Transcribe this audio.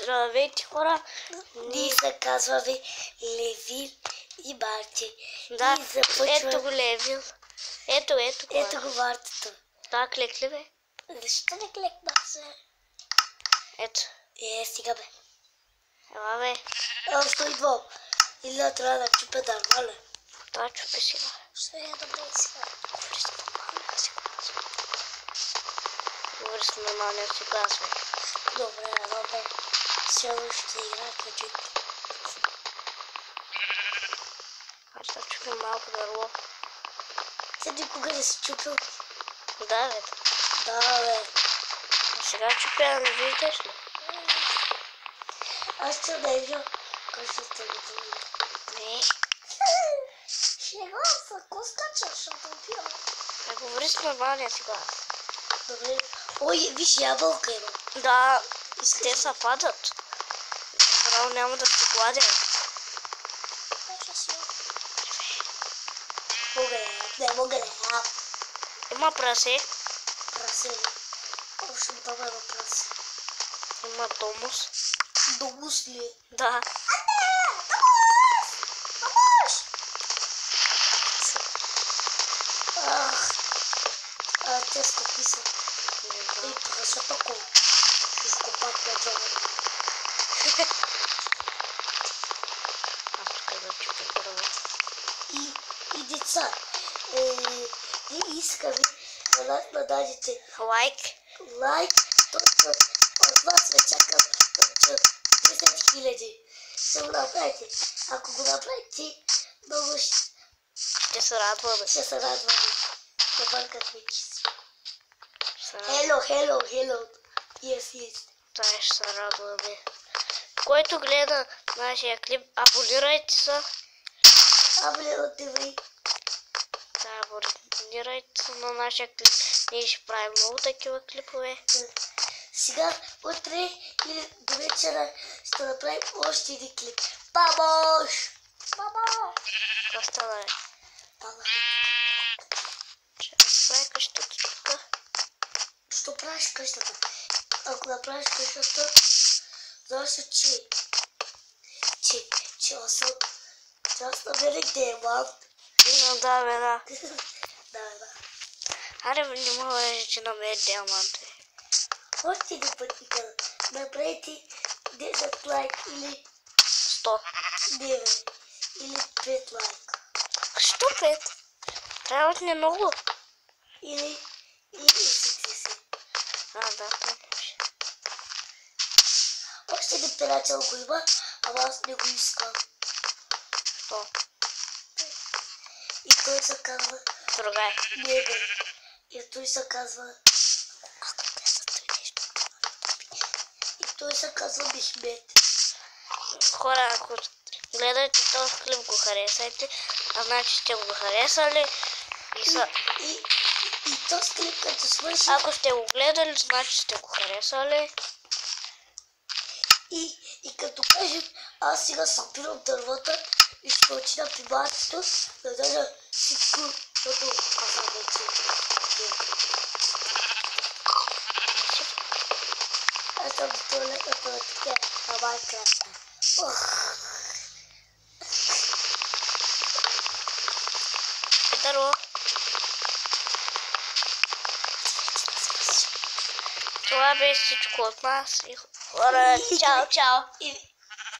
Здравейте, хора! Ние се казваме Левин и Марти. Да, И започваме... ето го Левин. Ето го Мартито. Да, клекли бе. Защо не клекна се? Ето. Стига бе. Ела бе. Още идвам. Или трябва да чупя нормално. Това чупи сега. Ще я да бъде сега. Говори с нормалния си глас, бе. Добре. Сега ще играя ключик. Аз да чупим малко дърво. Ти никога не си чупил? Да, бе. Да, бе. А сега чупя, не виждаш ли? Аз ще да видя кой ще сте готови. Не. Шега се, ко скачаш, защото пия. Не говори с нормалния си глас. Добре. Ой, виж, ябълка има. Да, те са падат. Браво, няма да се гладя. Мога да Има прасе. прасе. Още дома има прасе. Има домус. Домус ли? Да. Те скъпи са. И прасе пък изкопат на джоба. Аз тук да чупя първо. И деца, ние искаме да нас нададете Лайк. точно от вас ме чакам от 10 000. Ще го направите. Ако го направите, много Ще се радваме. ще се радваме. Да бъркат мечици. Ще се радваме. Hello. Yes. Това ще се радваме. Който гледа нашия клип, абонирайте се. Абонирайте. Да, абонирайте се на нашия клип. Ние ще правим много такива клипове. Сега, утре или до вечера ще направим още един клип. Помощ! Какво стана, бе? Пала. Ще разправя къщата тук. Що правиш къщата? Ако направиш къщата, знаеш ли, че аз намерих диамант. Да, бе, да. Да. Аре, не мога че намеря диамант, бе. Още един път ми каза. Направете 10 лайк или 100. 9 или 5 лайк. Що 5? Трябват ни много. Или 60. Да, това беше. Още един приятел го има, ама аз не го искам. Що? И той се казва... Другай. Не, бе. И той се казва... И той се казва Бишмет. Хора, ако гледате този клип, го харесайте, а значи сте го харесали. И този клип, като свърши... Ако сте го гледали, значи сте го харесали. И като кажем, аз сега събирам дървата и ще отида при Мартито да дадя всичко, защото аз съм вече. Аз съм до туалетната на такива на Майнкрафта. Петърло. Това беше всичко от нас. И хора, чао! И